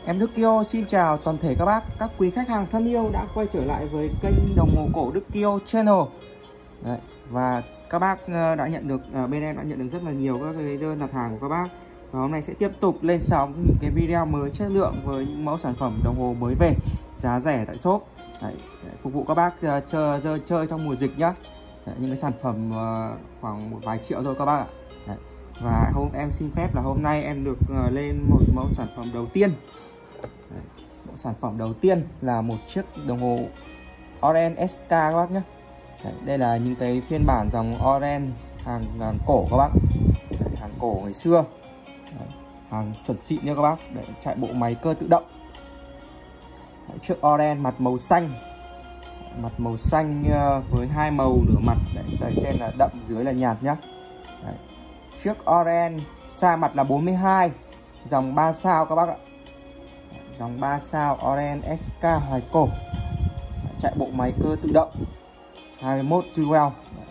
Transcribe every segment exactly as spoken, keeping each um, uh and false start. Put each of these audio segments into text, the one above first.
Em Đức Kio xin chào toàn thể các bác, các quý khách hàng thân yêu đã quay trở lại với kênh đồng hồ cổ Đức Kio Channel. Đấy, và các bác đã nhận được, bên em đã nhận được rất là nhiều các cái đơn đặt hàng của các bác. Và hôm nay sẽ tiếp tục lên sóng những cái video mới chất lượng với những mẫu sản phẩm đồng hồ mới về, giá rẻ tại shop. Đấy, phục vụ các bác chơi, chơi, chơi trong mùa dịch nhá. Đấy, những cái sản phẩm khoảng một vài triệu thôi các bác ạ. Đấy. Và hôm em xin phép là hôm nay em được lên một mẫu sản phẩm đầu tiên. Đấy, mẫu sản phẩm đầu tiên là một chiếc đồng hồ Orient ét ca các bác nhé. Đấy, đây là những cái phiên bản dòng Orient hàng, hàng cổ các bác. Đấy, hàng cổ ngày xưa. Đấy, hàng chuẩn xịn nha các bác. Đấy, chạy bộ máy cơ tự động. Đấy, chiếc Orient mặt màu xanh, mặt màu xanh với hai màu nửa mặt. Đấy, trên là đậm, dưới là nhạt nhá. Đấy, chiếc Orient size mặt là bốn mươi hai, dòng ba sao các bác ạ. Dòng ba sao Orient ét ca hoài cổ. Chạy bộ máy cơ tự động, hai mươi mốt jewel.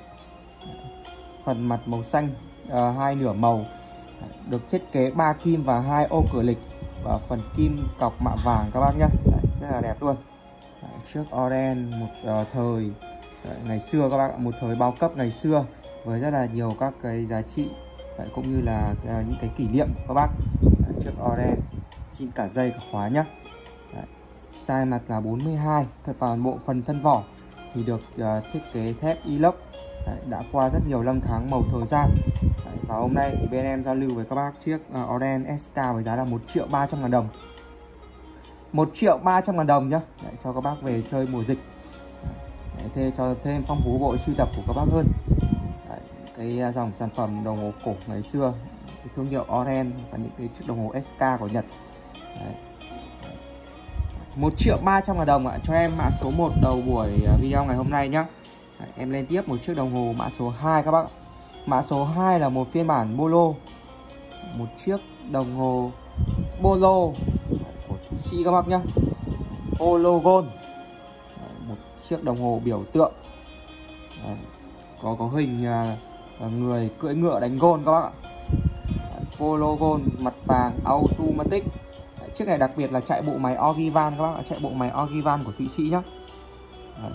Phần mặt màu xanh, uh, hai nửa màu, được thiết kế ba kim và hai ô cửa lịch, và phần kim cọc mạ vàng các bác nhé. Đấy, rất là đẹp luôn. Đấy, chiếc Orient một uh, thời đấy, ngày xưa các bác, một thời bao cấp ngày xưa với rất là nhiều các cái giá trị. Đấy, cũng như là uh, những cái kỷ niệm của các bác. Đấy, chiếc Orient xin cả dây cả khóa nhé. Đấy, size mặt là bốn mươi hai. Thật vào bộ phần thân vỏ thì được uh, thiết kế thép inox. Đấy, đã qua rất nhiều năm tháng màu thời gian. Đấy, và hôm nay thì bên em giao lưu với các bác chiếc uh, Orient ét ca với giá là một triệu ba trăm ngàn đồng. Một triệu ba trăm ngàn đồng nhá. Đấy, cho các bác về chơi mùa dịch. Đấy, thế cho thêm phong phú bộ sưu tập của các bác hơn. Đấy, cái dòng sản phẩm đồng hồ cổ ngày xưa, cái thương hiệu Orient và những cái chiếc đồng hồ ét ca của Nhật. Đấy, một triệu ba trăm ngàn đồng ạ. Cho em mã số một đầu buổi video ngày hôm nay nhá. Đấy, em lên tiếp một chiếc đồng hồ mã số hai các bác. Mã số hai là một phiên bản Polo. Một chiếc đồng hồ Polo của Thụy Sĩ các bác nhá. Polo Gold. Đấy, một chiếc đồng hồ biểu tượng. Đấy, có có hình uh, người cưỡi ngựa đánh gôn các bác ạ. Đấy, Polo Gold mặt vàng automatic. Đấy, chiếc này đặc biệt là chạy bộ máy Ogivan các bác ạ. Chạy bộ máy Ogivan của Thụy Sĩ nhá. Đấy.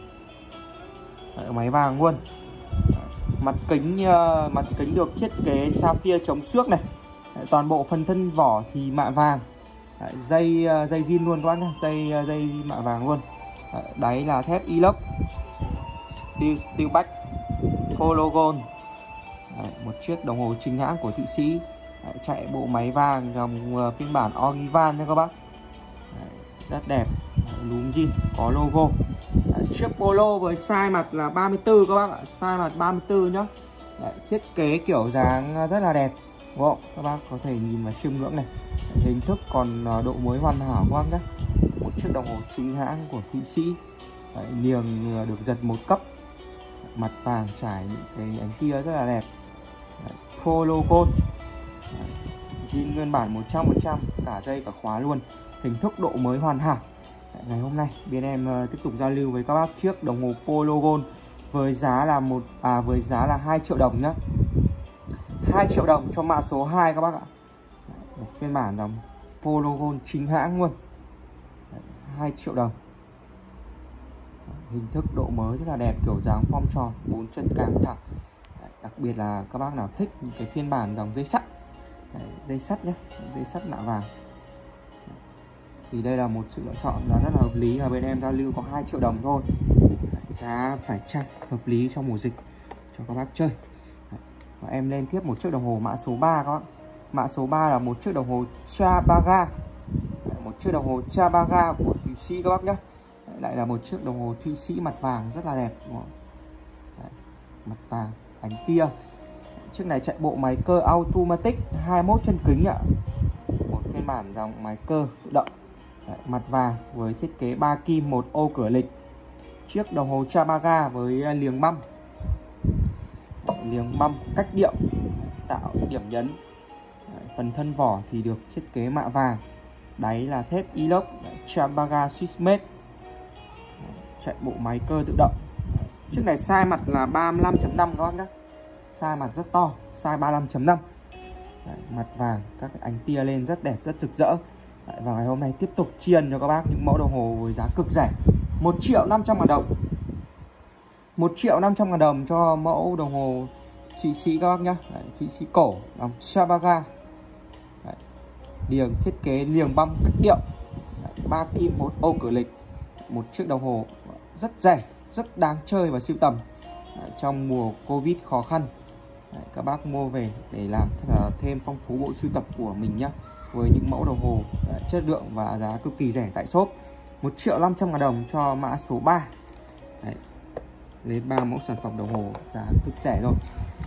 Đấy, máy vàng luôn. Đấy, mặt kính uh, mặt kính được thiết kế sapphire chống xước này. Đấy, toàn bộ phần thân vỏ thì mạ vàng. Đấy, dây uh, dây zin luôn các bác nhá. Dây uh, dây mạ vàng luôn. Đấy, đáy là thép inox, steel, steel back, Polo Gold. Đấy, một chiếc đồng hồ chính hãng của Thụy Sĩ. Đấy, chạy bộ máy vàng dòng uh, phiên bản Ogivan nha các bác. Đấy, rất đẹp. Lúm zin, có logo. Đấy, chiếc Polo với size mặt là ba mươi tư các bác ạ. Size mặt ba mươi tư nhá. Đấy, thiết kế kiểu dáng rất là đẹp. Đúng không? Các bác có thể nhìn và chiêm ngưỡng này. Đấy, hình thức còn độ mới hoàn hảo các bác nhé. Một chiếc đồng hồ chính hãng của Thụy Sĩ. Đấy, niềng được giật một cấp. Mặt vàng trải những cái ánh tia rất là đẹp. Đấy, Polo Gold. Zin nguyên bản một trăm phần trăm, cả dây cả khóa luôn. Hình thức độ mới hoàn hảo. Đấy, ngày hôm nay bên em uh, tiếp tục giao lưu với các bác chiếc đồng hồ Polo Gold với giá là một à với giá là hai triệu đồng nhá. hai triệu đồng cho mã số hai các bác ạ. Đấy, một phiên bản dòng Polo Gold chính hãng luôn. Đấy, hai triệu đồng. Đấy, hình thức độ mới rất là đẹp, kiểu dáng form tròn, bốn chân càng thẳng. Đấy, đặc biệt là các bác nào thích những cái phiên bản dòng dây sắt. Đấy, dây sắt nhé, dây sắt mạ vàng. Đấy, thì đây là một sự lựa chọn là rất là hợp lý, và bên em giao lưu có hai triệu đồng thôi. Đấy, giá phải chăng, hợp lý trong mùa dịch cho các bác chơi. Đấy, và em lên tiếp một chiếc đồng hồ mã số ba các bác. Mã số ba là một chiếc đồng hồ Chabaga. Đấy, một chiếc đồng hồ Chabaga của Thụy Sĩ các bác nhé. Đấy, lại là một chiếc đồng hồ Thụy Sĩ mặt vàng rất là đẹp. Đấy, mặt vàng, ánh tia. Chiếc này chạy bộ máy cơ automatic, hai mươi mốt chân kính ạ. Một phiên bản dòng máy cơ tự động. Đấy, mặt vàng với thiết kế ba kim, một ô cửa lịch. Chiếc đồng hồ Chabaga với liềng băm. Đấy, liềng băm cách điệu tạo điểm nhấn. Đấy, phần thân vỏ thì được thiết kế mạ vàng. Đáy là thép inox, Chabaga Swissmade. Chạy bộ máy cơ tự động. Chiếc này size mặt là ba mươi lăm chấm năm các bác nhé. Size mặt rất to, size ba mươi lăm chấm năm. Đấy, mặt vàng, các cái ánh tia lên rất đẹp, rất rực rỡ. Đấy, và ngày hôm nay tiếp tục chiên cho các bác những mẫu đồng hồ với giá cực rẻ, một triệu năm trăm ngàn đồng. một triệu năm trăm ngàn đồng cho mẫu đồng hồ Thụy Sĩ các bác nhá. Đấy, Thụy Sĩ cổ bằng Sabaga. Đấy, liềng thiết kế liềng băm cách điệu, ba kim một ô cửa lịch, một chiếc đồng hồ rất rẻ, rất đáng chơi và sưu tầm. Đấy, trong mùa Covid khó khăn. Đấy, các bác mua về để làm thêm phong phú bộ sưu tập của mình nhá, với những mẫu đồng hồ đấy, chất lượng và giá cực kỳ rẻ tại shop. Một triệu năm trăm ngàn đồng cho mã số ba. Đấy, lên ba mẫu sản phẩm đồng hồ giá cực rẻ rồi.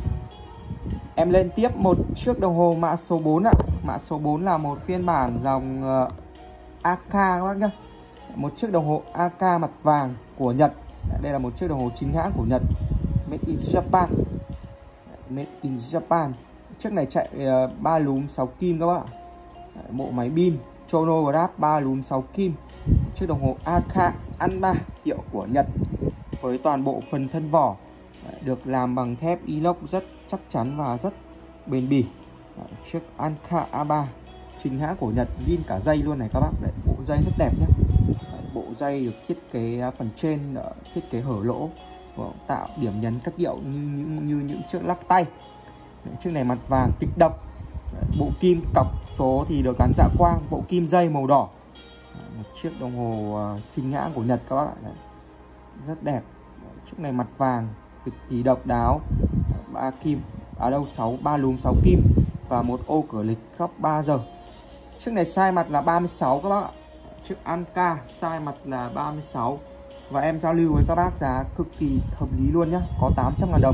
Em lên tiếp một chiếc đồng hồ mã số bốn ạ. Mã số bốn là một phiên bản dòng uh, a ca các bác nhá. Một chiếc đồng hồ a ca mặt vàng của Nhật. Đây là một chiếc đồng hồ chính hãng của Nhật, Made in Japan. Made in Japan. Chiếc này chạy uh, ba lúm sáu kim các bác ạ. Bộ máy pin chronograph ba lúm sáu kim. Chiếc đồng hồ a ca Anba hiệu của Nhật, với toàn bộ phần thân vỏ được làm bằng thép inox rất chắc chắn và rất bền bỉ. Chiếc Anka a ba chính hãng của Nhật, zin cả dây luôn này các bác. Đấy, bộ dây rất đẹp nhé. Bộ dây được thiết kế phần trên thiết kế hở lỗ, tạo điểm nhấn các điệu như những như những chiếc lắc tay. Đấy, chiếc này mặt vàng kịch độc. Đấy, bộ kim cọc số thì được gắn dạ quang, bộ kim dây màu đỏ. Đấy, một chiếc đồng hồ chính hãng của Nhật các bác. Đấy, rất đẹp. Chiếc này mặt vàng cực kỳ độc đáo, ba kim ở đâu sáu ba lúm sáu kim và một ô cửa lịch góc ba giờ. Chiếc này size mặt là ba mươi sáu các bác ạ. Chiếc Anka size mặt là ba mươi sáu và em giao lưu với các bác giá cực kỳ hợp lý luôn nhá, có tám trăm ngàn đồng.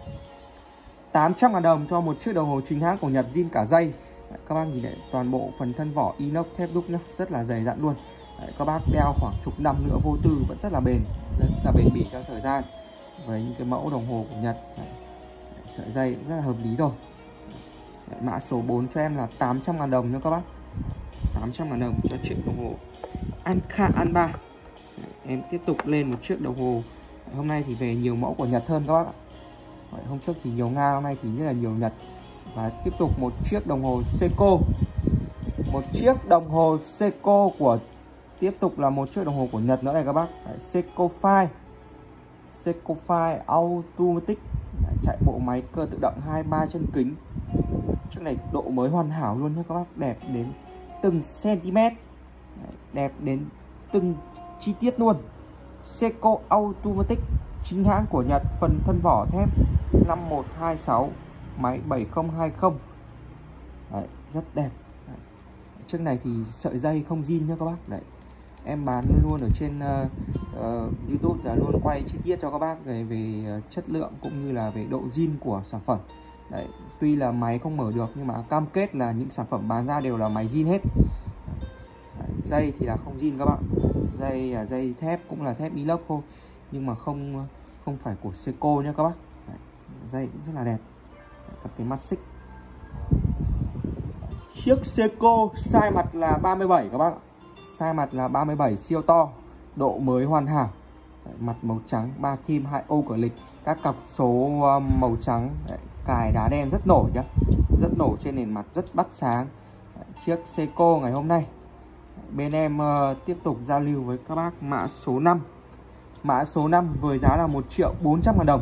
tám trăm ngàn đồng cho một chiếc đồng hồ chính hãng của Nhật, zin cả dây. Đấy, các bác nhìn thấy toàn bộ phần thân vỏ inox thép đúc nhá, rất là dày dặn luôn. Đấy, các bác đeo khoảng chục năm nữa vô tư vẫn rất là bền, rất là bền bỉ trong thời gian. Với những cái mẫu đồng hồ của Nhật. Đấy, sợi dây cũng rất là hợp lý rồi. Đấy, mã số bốn cho em là tám trăm ngàn đồng nha các bác. tám trăm ngàn đồng cho chiếc đồng hồ Anka Anba. Đấy, em tiếp tục lên một chiếc đồng hồ. Hôm nay thì về nhiều mẫu của Nhật hơn các bác ạ. Đấy, hôm trước thì nhiều Nga, hôm nay thì rất là nhiều Nhật. Và tiếp tục một chiếc đồng hồ Seiko. Một chiếc đồng hồ Seiko của tiếp tục là một chiếc đồng hồ của Nhật nữa này các bác. Đấy, Seiko Fire. Seiko Fire Automatic. Đấy, chạy bộ máy cơ tự động hai mươi ba chân kính. Chiếc này độ mới hoàn hảo luôn nhé các bác, đẹp đến từng cm. Đấy, đẹp đến từng chi tiết luôn. Seiko Automatic chính hãng của Nhật, phần thân vỏ thép năm một hai sáu, máy bảy không hai không. Đấy, rất đẹp. Đấy, chiếc này thì sợi dây không zin nhé các bác. Đấy, em bán luôn ở trên uh, uh, YouTube là luôn quay chi tiết cho các bác về về uh, chất lượng cũng như là về độ zin của sản phẩm. Đấy, tuy là máy không mở được nhưng mà cam kết là những sản phẩm bán ra đều là máy zin hết. Đấy, dây thì là không zin các bạn. Dây là dây thép, cũng là thép inox thôi, nhưng mà không không phải của Seiko nhé các bác. Đấy, dây cũng rất là đẹp. Đấy, cái mắt xích. Chiếc Seiko size mặt là ba mươi bảy các bác. Size mặt là ba mươi bảy, siêu to, độ mới hoàn hảo. Đấy, mặt màu trắng, ba kim, hai ô cửa lịch, các cọc số màu trắng. Đấy, cài đá đen rất nổi nhá, rất nổi trên nền mặt, rất bắt sáng. Đấy, chiếc Seiko ngày hôm nay bên em uh, tiếp tục giao lưu với các bác mã số năm. Mã số năm với giá là một triệu bốn trăm ngàn đồng.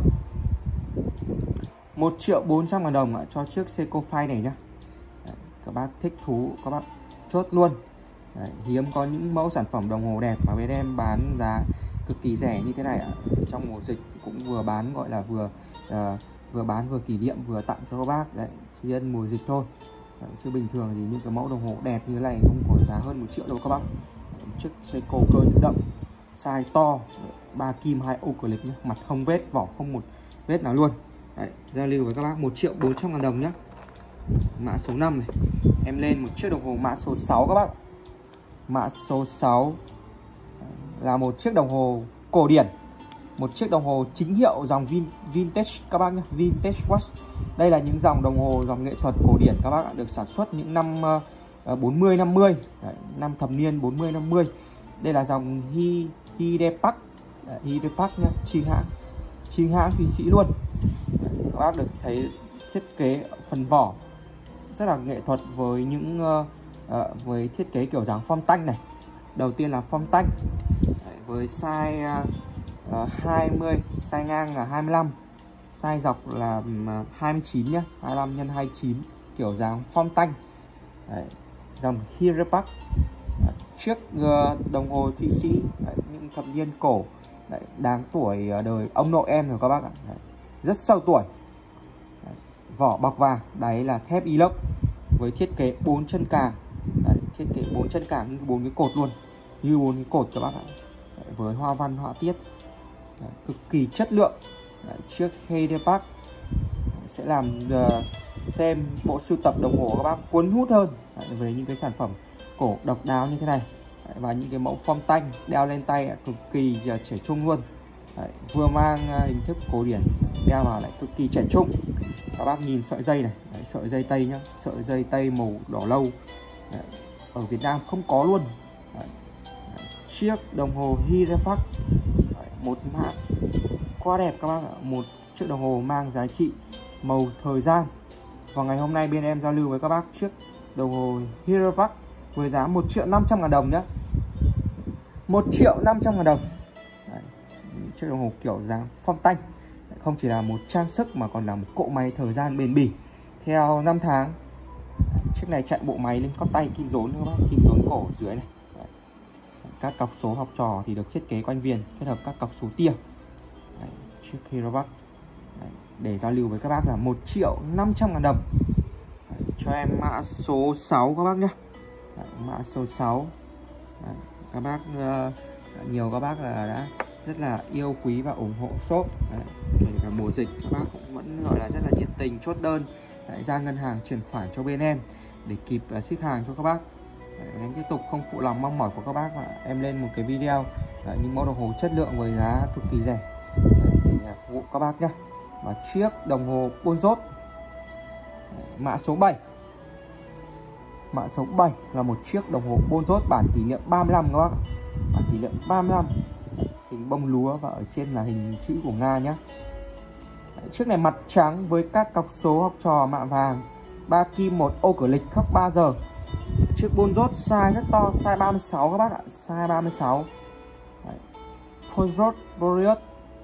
một triệu bốn trăm ngàn đồng cho chiếc Seiko Fire này nhá. Đấy, các bác thích thú các bác chốt luôn. Đấy, hiếm có những mẫu sản phẩm đồng hồ đẹp mà bên em bán giá cực kỳ rẻ như thế này ạ. Trong mùa dịch cũng vừa bán gọi là vừa uh, vừa bán vừa kỷ niệm vừa tặng cho các bác. Đấy, chỉ nhân mùa dịch thôi. Đấy, chứ bình thường thì những cái mẫu đồng hồ đẹp như thế này không có giá hơn một triệu đâu các bác. Đấy, chiếc Seiko cơ tự động size to, ba kim, hai ô cửa lịch nhé, mặt không vết, vỏ không một vết nào luôn. Đấy, giao lưu với các bác một triệu bốn trăm ngàn đồng nhé. Mã số năm này. Em lên một chiếc đồng hồ mã số sáu các bác. Mã số sáu là một chiếc đồng hồ cổ điển, một chiếc đồng hồ chính hiệu dòng vin, vintage các bác nhé, vintage watch. Đây là những dòng đồng hồ dòng nghệ thuật cổ điển các bác ạ, được sản xuất những năm uh, bốn mươi năm mươi. Đấy, năm thập niên bốn mươi năm mươi. Đây là dòng Hi Hidepak, Hidepak nhé, chính hãng, chính hãng Thụy Sĩ luôn. Đấy, các bác được thấy thiết kế phần vỏ rất là nghệ thuật với những uh, à, với thiết kế kiểu dáng form tanh này. Đầu tiên là form tanh Đấy, với size uh, hai mươi, size ngang là hai mươi lăm, size dọc là hai mươi chín nhá, hai mươi lăm nhân hai mươi chín, kiểu dáng form tanh. Đấy, dòng Hirapak. Chiếc uh, đồng hồ Thụy Sĩ, đấy, những thập niên cổ, đấy, đáng tuổi đời ông nội em rồi các bác ạ. Đấy, rất sâu tuổi. Đấy, vỏ bọc vàng, đáy là thép inox với thiết kế bốn chân càng. Đấy, thiết kế bốn chân càng như bốn cái cột luôn, như bốn cái cột các bác ạ. Đấy, với hoa văn họa tiết, đấy, cực kỳ chất lượng. Đấy, chiếc Hirapak sẽ làm uh, thêm bộ sưu tập đồng hồ các bác cuốn hút hơn. Đấy, với những cái sản phẩm cổ độc đáo như thế này. Đấy, và những cái mẫu form tanh đeo lên tay cực kỳ uh, trẻ trung luôn. Đấy, vừa mang uh, hình thức cổ điển, đeo vào lại cực kỳ trẻ trung. Các bác nhìn sợi dây này. Đấy, sợi dây tây nhá, sợi dây tây màu đỏ lâu. Đấy, ở Việt Nam không có luôn. Đấy, đấy, chiếc đồng hồ Hirapak, một mã quá đẹp các bác ạ, một chiếc đồng hồ mang giá trị màu thời gian. Và ngày hôm nay bên em giao lưu với các bác chiếc đồng hồ Hirapak với giá một triệu năm trăm ngàn đồng nhé. một triệu năm trăm ngàn đồng. Đấy, chiếc đồng hồ kiểu dáng form tanh, không chỉ là một trang sức mà còn là một cỗ máy thời gian bền bỉ theo năm tháng. Đấy, chiếc này chạy bộ máy lên cót tay kim rốn các bác, kim rốn cổ dưới này. Đấy, các cọc số học trò thì được thiết kế quanh viền kết hợp các cọc số tia. Đấy, chiếc Hirapak để giao lưu với các bác là một triệu năm trăm ngàn đồng. Đấy, cho em mã số sáu các bác nhé. Đấy, mã số sáu. Đấy, các bác uh, nhiều các bác là đã rất là yêu quý và ủng hộ shop. Đấy, kể cả mùa dịch các bác cũng vẫn gọi là rất là nhiệt tình chốt đơn. Đấy, ra ngân hàng chuyển khoản cho bên em để kịp uh, ship hàng cho các bác. Đấy, em tiếp tục không phụ lòng mong mỏi của các bác là em lên một cái video uh, những mẫu đồng hồ chất lượng với giá cực kỳ rẻ. Đấy, để uh, phục vụ các bác nhé. Và chiếc đồng hồ Bonzot mã số bảy. Mã số bảy là một chiếc đồng hồ Bonzot bản kỷ niệm ba mươi lăm các bác. Bản kỷ niệm ba mươi lăm, hình bông lúa và ở trên là hình chữ của Nga nhé. Chiếc này mặt trắng với các cọc số học trò mạ vàng, ba kim một ô cửa lịch khắc ba giờ. Chiếc Bonzot size rất to, size ba mươi sáu các bác ạ, size ba mươi sáu. Bonzot Boreas.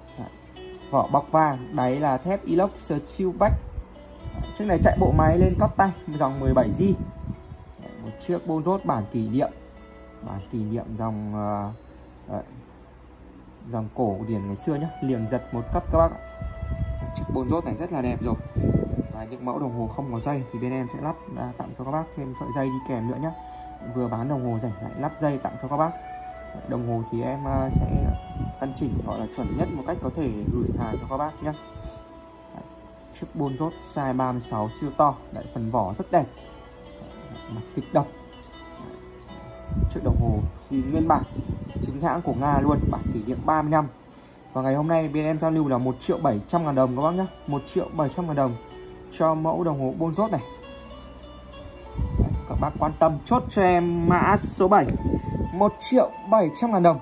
Vỏ bọc vàng, đáy là thép inox Steelback. Chiếc này chạy bộ máy lên cót tay, dòng mười bảy gi. Một chiếc Bonzot bản kỷ niệm, bản kỷ niệm dòng uh, uh, dòng cổ điển ngày xưa nhé, liềng giật một cấp các bác ạ. Chiếc Bonzot này rất là đẹp rồi. Và những mẫu đồng hồ không có dây thì bên em sẽ lắp uh, tặng cho các bác thêm sợi dây đi kèm nữa nhé. Vừa bán đồng hồ rẻ lại lắp dây tặng cho các bác. Đồng hồ thì em uh, sẽ căn chỉnh gọi là chuẩn nhất một cách có thể gửi hàng cho các bác nhé. Đấy, chiếc Bonzot size ba mươi sáu siêu to. Đấy, phần vỏ rất đẹp. Đấy, mặt kịch độc. Đấy, chiếc đồng hồ zin nguyên bản chính hãng của Nga luôn, bản kỷ niệm ba mươi năm. Và ngày hôm nay bên em giao lưu là một triệu bảy trăm ngàn đồng các bác nhé. một triệu bảy trăm ngàn đồng cho mẫu đồng hồ Bonzot này. Đấy, các bác quan tâm chốt cho em mã số bảy, một triệu bảy trăm ngàn đồng.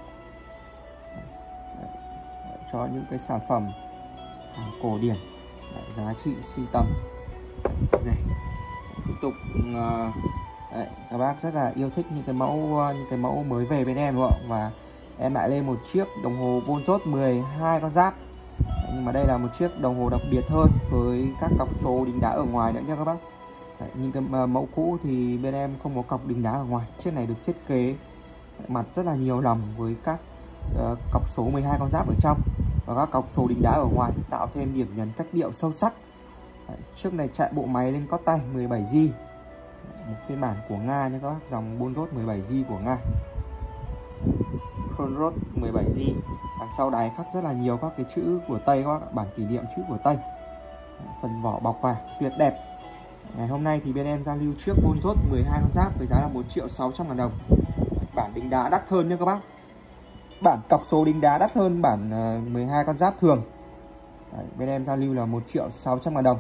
Đấy, cho những cái sản phẩm hàng cổ điển. Đấy, giá trị siêu tầm. Đây, tiếp tục uh, đấy, các bác rất là yêu thích những cái mẫu uh, những cái mẫu mới về bên em đúng không? Và em lại lên một chiếc đồng hồ Bonzot mười hai con giáp. Đấy, nhưng mà đây là một chiếc đồng hồ đặc biệt hơn với các cọc số đính đá ở ngoài nữa nha các bác. Đấy, những cái uh, mẫu cũ thì bên em không có cọc đính đá ở ngoài. Chiếc này được thiết kế mặt rất là nhiều lòng với các uh, cọc số mười hai con giáp ở trong và các cọc số đính đá ở ngoài, tạo thêm điểm nhấn cách điệu sâu sắc. Đấy, chiếc này chạy bộ máy lên cót tay mười bảy gi. Đấy, một phiên bản của Nga nha các bác, dòng Bonzot mười bảy gi của Nga. Chronrod mười bảy gi. Đằng sau đáy khắc rất là nhiều các cái chữ của Tây các bác, bản kỷ niệm chữ của Tây. Đấy, phần vỏ bọc vàng tuyệt đẹp. Ngày hôm nay thì bên em giao lưu chiếc Bonzot mười hai con giáp với giá là một triệu sáu trăm ngàn đồng. Bản đính đá đắt hơn nha các bác. Bản cọc số đính đá đắt hơn bản uh, mười hai con giáp thường. Đấy, bên em giao lưu là một triệu sáu trăm ngàn đồng.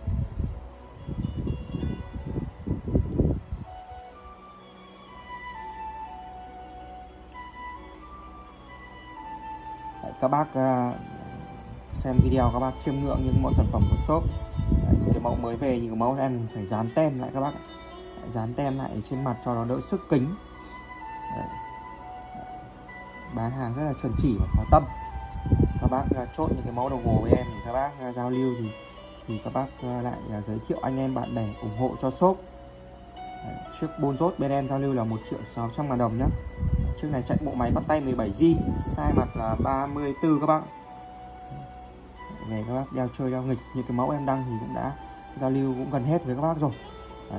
Đấy, các bác uh, xem video các bác chiêm ngưỡng những mẫu sản phẩm của shop. Đấy, những cái mẫu mới về, những cái mẫu em phải dán tem lại các bác. dán tem lại trên mặt cho nó đỡ sức kính. Đấy. Bán hàng rất là chuẩn chỉ và có tâm. Các bác chốt những cái mẫu đồng hồ với em thì các bác giao lưu thì thì các bác lại giới thiệu anh em bạn bè ủng hộ cho shop. Đấy, chiếc Bonzot bên em giao lưu là một triệu sáu trăm ngàn đồng nhé. Chiếc này chạy bộ máy bắt tay mười bảy gi bi, size mặt là ba mươi tư các bác. Về các bác đeo chơi đeo nghịch, như cái mẫu em đăng thì cũng đã giao lưu cũng gần hết với các bác rồi. Đấy.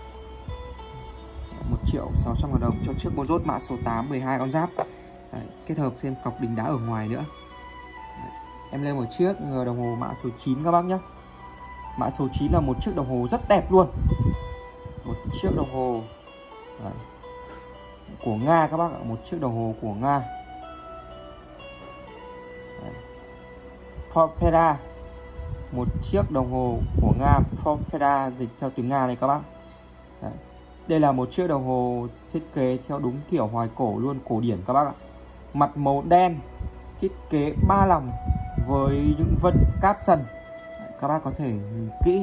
một triệu sáu trăm ngàn đồng cho chiếc Bonzot mã số tám, mười hai con giáp. Đấy, kết hợp thêm cọc đính đá ở ngoài nữa. Đấy. Em lên một chiếc đồng hồ mã số chín các bác nhé. Mã số chín là một chiếc đồng hồ rất đẹp luôn. Một chiếc đồng hồ đấy, của Nga các bác ạ. Một chiếc đồng hồ của Nga. Porpera. Một chiếc đồng hồ của Nga, Porpera dịch theo tiếng Nga này các bác. Đấy. Đây là một chiếc đồng hồ thiết kế theo đúng kiểu hoài cổ luôn, cổ điển các bác ạ. Mặt màu đen, thiết kế ba lòng với những vân cát sần. Các bác có thể nhìn kỹ.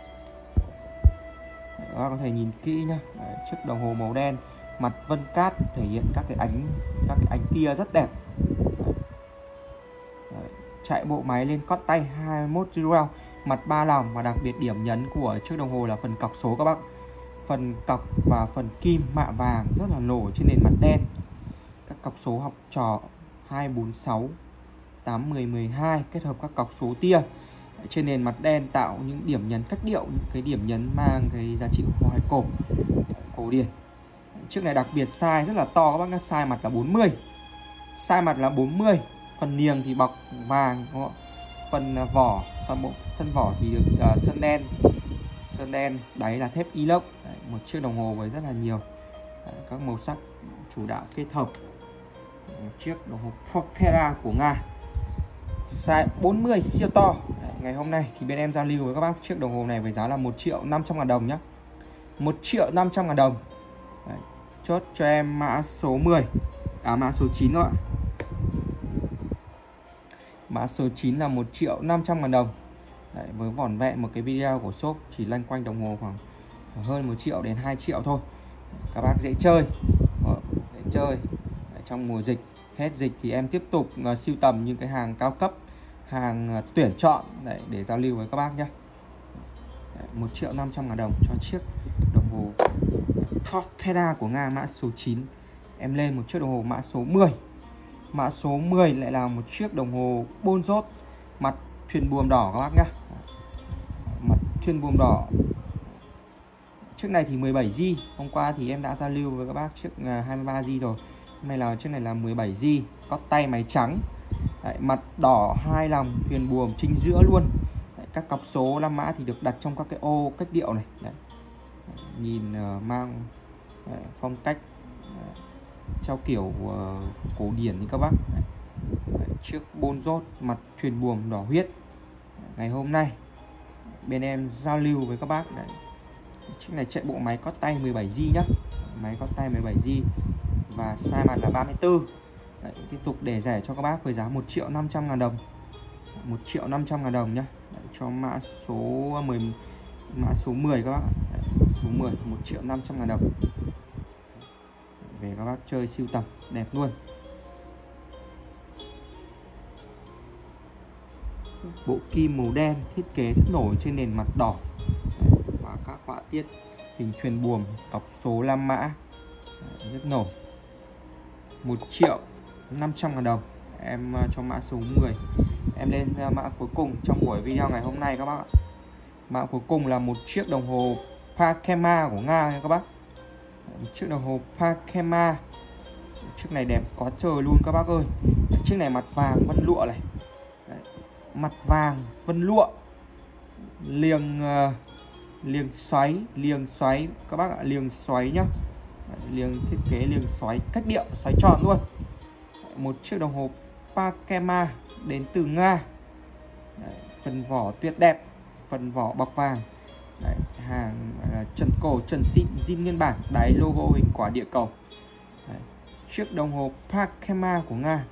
Các bác có thể nhìn kỹ nhá. Đấy, chiếc đồng hồ màu đen, mặt vân cát thể hiện các cái ánh các cái ánh kia rất đẹp. Đấy. Đấy. Chạy bộ máy lên cót tay hai mươi mốt Jewel, mặt ba lòng, và đặc biệt điểm nhấn của chiếc đồng hồ là phần cọc số các bác. Phần cọc và phần kim mạ vàng rất là nổi trên nền mặt đen. Các cọc số học trò hai, bốn, sáu, tám, mười, mười hai kết hợp các cọc số tia trên nền mặt đen tạo những điểm nhấn cách điệu, những cái điểm nhấn mang cái giá trị hoài cổ, cổ điển. Chiếc này đặc biệt size rất là to các bác nhé, size mặt là bốn mươi. Size mặt là bốn mươi. Phần niềng thì bọc vàng, phần vỏ, toàn bộ thân vỏ thì được uh, sơn đen. Sơn đen, đáy là thép inox. Đấy, một chiếc đồng hồ với rất là nhiều đấy, các màu sắc chủ đạo kết hợp. Một chiếc đồng hồ Porpera của Nga, size bốn mươi siêu to. Đấy, ngày hôm nay thì bên em giao lưu với các bác chiếc đồng hồ này với giá là một triệu năm trăm ngàn đồng nhé. một triệu năm trăm ngàn đồng. Đấy, chốt cho em mã số mười, à mã số chín các bạn. Mã số chín là một triệu năm trăm ngàn đồng. Đấy, với vỏn vẹn một cái video của shop chỉ loanh quanh đồng hồ khoảng hơn một triệu đến hai triệu thôi. Các bác dễ chơi, dễ chơi. Đấy, trong mùa dịch, hết dịch thì em tiếp tục uh, sưu tầm những cái hàng cao cấp, hàng uh, tuyển chọn đấy, để giao lưu với các bác nhé. một triệu năm trăm ngàn đồng cho chiếc đồng hồ Porpera của Nga mã số chín. Em lên một chiếc đồng hồ mã số mười. Mã số mười lại là một chiếc đồng hồ Bonzot mặt truyền buồm đỏ các bác nhé. Mặt truyền buồm đỏ. Chiếc này thì mười bảy gi bi. Hôm qua thì em đã giao lưu với các bác chiếc hai mươi ba gi bi rồi. Hôm nay là chiếc này là mười bảy gi bi, cót tay máy trắng. Đấy, mặt đỏ hai lòng, thuyền buồm chính giữa luôn. Đấy, các cọc số năm mã thì được đặt trong các cái ô cách điệu này. Đấy. Đấy, nhìn uh, mang đấy, phong cách đấy, theo kiểu uh, cổ điển như các bác. Đấy. Đấy, chiếc Bonzot mặt truyền buồm đỏ huyết. Đấy, ngày hôm nay bên em giao lưu với các bác. Đấy. Chiếc này chạy bộ máy cót tay mười bảy gi bi nhá. Máy cót tay mười bảy gi bi và size mặt là ba mươi tư. Đấy, tiếp tục để rẻ cho các bác với giá một triệu năm trăm ngàn đồng. một triệu năm trăm ngàn đồng nhá. Đấy, cho mã số mười, mã số mười các bác. Đấy, số mười một triệu năm trăm ngàn đồng. Về các bác chơi sưu tập đẹp luôn. Bộ kim màu đen thiết kế rất nổi trên nền mặt đỏ. Đấy, và các họa tiết hình thuyền buồm, cọc số năm mã. Đấy, rất nổi. một triệu năm trăm ngàn đồng. Em cho mã số mười. Em lên mã cuối cùng trong buổi video ngày hôm nay các bác ạ. Mã cuối cùng là một chiếc đồng hồ Pakema của Nga nha các bác. Một chiếc đồng hồ Pakema. Chiếc này đẹp quá trời luôn các bác ơi. Chiếc này mặt vàng vân lụa này. Đấy, mặt vàng vân lụa, liềng uh, liềng xoáy, liềng xoáy các bác ạ, liềng xoáy nhá. Đấy, liềng thiết kế liềng xoáy cách điệu, xoáy tròn luôn. Đấy, một chiếc đồng hồ Pakema đến từ Nga. Đấy, phần vỏ tuyệt đẹp, phần vỏ bọc vàng. Đấy, hàng uh, trần cổ trần xịn, zin nguyên bản, đáy logo hình quả địa cầu. Đấy, chiếc đồng hồ Pakema của Nga.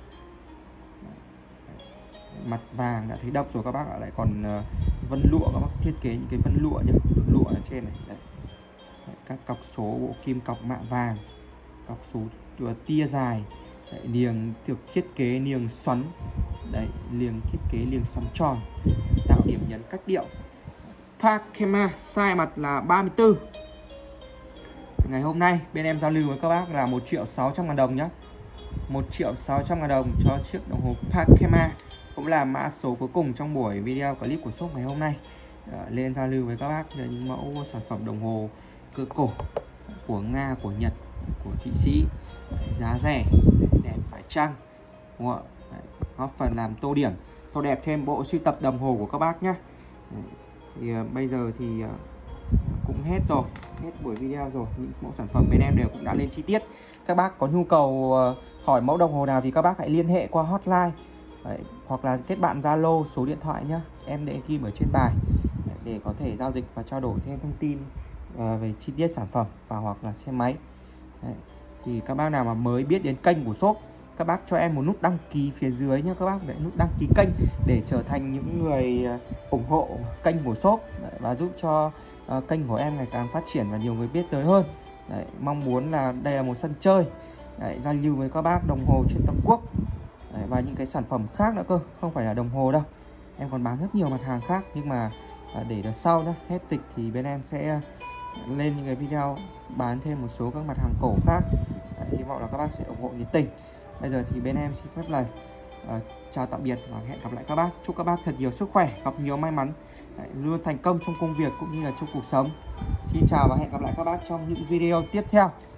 Mặt vàng đã thấy độc rồi các bác ạ, lại còn uh, vân lụa các bác, thiết kế những cái vân lụa nhá, lụa ở trên này. Đấy. Đấy, các cọc số bộ kim cọc mạ vàng, cọc số tia dài. Đấy, liềng được thiết kế liềng xoắn. Đấy, liềng thiết kế liềng xoắn tròn tạo điểm nhấn cách điệu. Pakema size mặt là ba mươi tư. Ngày hôm nay bên em giao lưu với các bác là một triệu sáu trăm ngàn đồng nhé. một triệu sáu trăm ngàn đồng cho chiếc đồng hồ Pakema, cũng là mã số cuối cùng trong buổi video clip của shop ngày hôm nay. Đó, lên giao lưu với các bác là những mẫu sản phẩm đồng hồ cỡ cổ của Nga, của Nhật, của Thụy Sĩ, giá rẻ, đẹp phải chăng, đúng không ạ? Góp phần làm tô điểm, tô đẹp thêm bộ sưu tập đồng hồ của các bác nhé. Thì uh, bây giờ thì uh, cũng hết rồi, hết buổi video rồi. Những mẫu sản phẩm bên em đều cũng đã lên chi tiết. Các bác có nhu cầu uh, hỏi mẫu đồng hồ nào thì các bác hãy liên hệ qua hotline. Đấy, hoặc là kết bạn Zalo, số điện thoại nhá, em để ghi ở trên bài. Đấy, để có thể giao dịch và trao đổi thêm thông tin uh, về chi tiết sản phẩm và hoặc là xe máy. Đấy, thì các bác nào mà mới biết đến kênh của shop, các bác cho em một nút đăng ký phía dưới nhé các bác, để nút đăng ký kênh để trở thành những người ủng hộ kênh của shop. Đấy, và giúp cho uh, kênh của em ngày càng phát triển và nhiều người biết tới hơn. Đấy, mong muốn là đây là một sân chơi Đấy, giao lưu với các bác đồng hồ trên toàn quốc. Đấy, và những cái sản phẩm khác nữa cơ, không phải là đồng hồ đâu, em còn bán rất nhiều mặt hàng khác. Nhưng mà uh, để đợt sau nhá, hết dịch thì bên em sẽ lên những cái video bán thêm một số các mặt hàng cổ khác. Đấy, hy vọng là các bác sẽ ủng hộ nhiệt tình. Bây giờ thì bên em xin phép lời uh, chào tạm biệt và hẹn gặp lại các bác. Chúc các bác thật nhiều sức khỏe, gặp nhiều may mắn, Đấy, luôn thành công trong công việc cũng như là trong cuộc sống. Xin chào và hẹn gặp lại các bác trong những video tiếp theo.